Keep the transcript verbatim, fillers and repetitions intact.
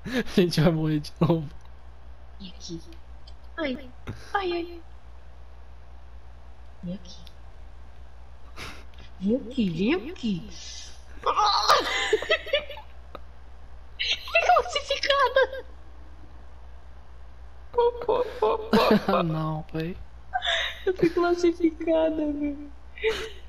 A gente vai morrer de novo. E aqui. Ai, ai, ai. Vem aqui. Vem aqui, vem aqui. Classificada. Ah, não, pai. Eu fui classificada, velho.